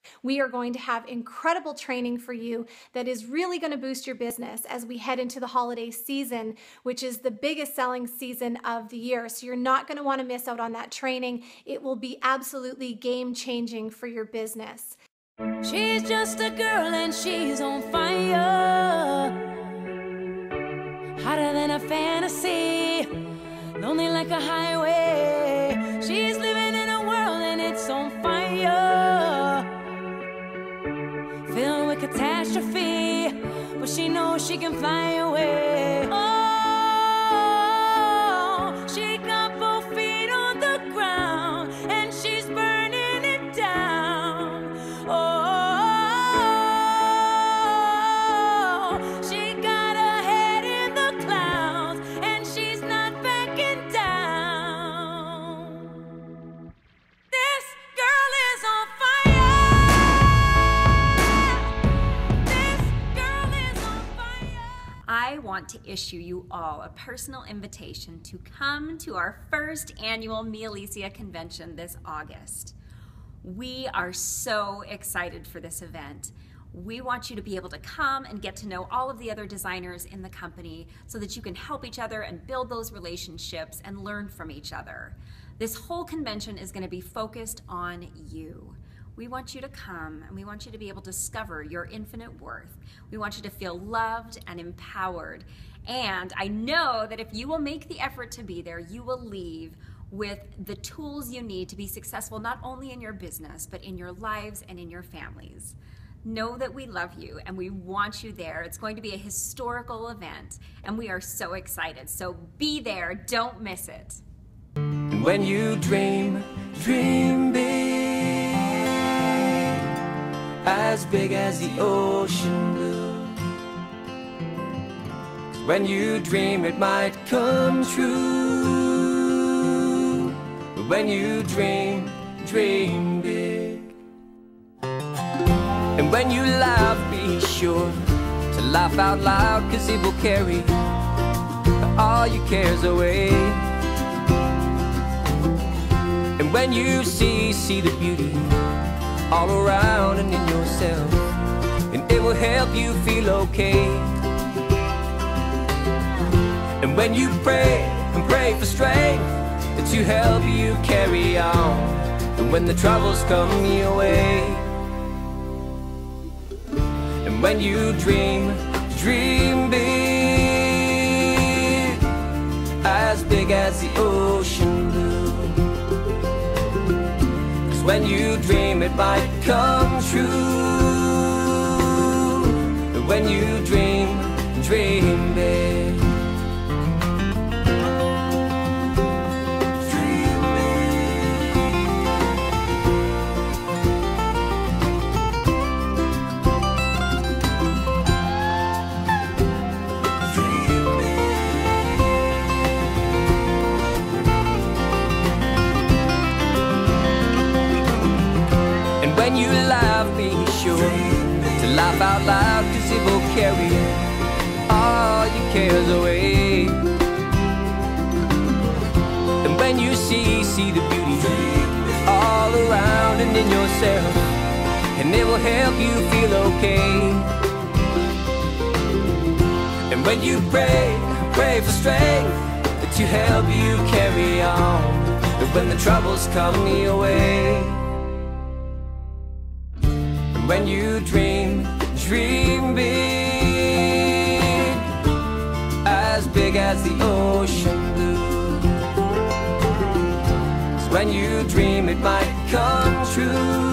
We are going to have incredible training for you that is really going to boost your business as we head into the holiday season, which is the biggest selling season of the year. So you're not going to want to miss out on that training. It will be absolutely game-changing for your business. She's just a girl and she's on fire, hotter than a fantasy, lonely like a highway. She's living in a world and it's on fire, filled with catastrophe, but she knows she can fly away. Oh, she got both feet on the ground and she's burning it down. Oh, she got her head in the clouds and she's not backing down. This girl is on fire. This girl is on fire. I want to issue you all a personal invitation to come to our first annual Me Alicia convention this August. We are so excited for this event. We want you to be able to come and get to know all of the other designers in the company so that you can help each other and build those relationships and learn from each other. This whole convention is going to be focused on you. We want you to come and we want you to be able to discover your infinite worth. We want you to feel loved and empowered. And I know that if you will make the effort to be there, you will leave with the tools you need to be successful not only in your business, but in your lives and in your families. Know that we love you and we want you there. It's going to be a historical event and we are so excited. So be there, don't miss it. And when you dream, dream big, as big as the ocean blue. 'Cause when you dream it might come true. But when you dream, dream big. And when you laugh, be sure to laugh out loud, 'cause it will carry all your cares away. And when you see the beauty all around and in yourself, and it will help you feel okay. And when you pray and pray for strength to help you carry on, and when the troubles come your way. And when you dream, dream big, as big as the ocean blue. 'Cause when you dream it might come true. But when you dream, dream big. When you laugh, be sure to laugh out loud, 'cause it will carry all your cares away. And when you see the beauty all around and in yourself, and it will help you feel okay. And when you pray for strength to help you carry on, and when the troubles come your way. When you dream, dream big, as big as the ocean blue. 'Cause when you dream it might come true.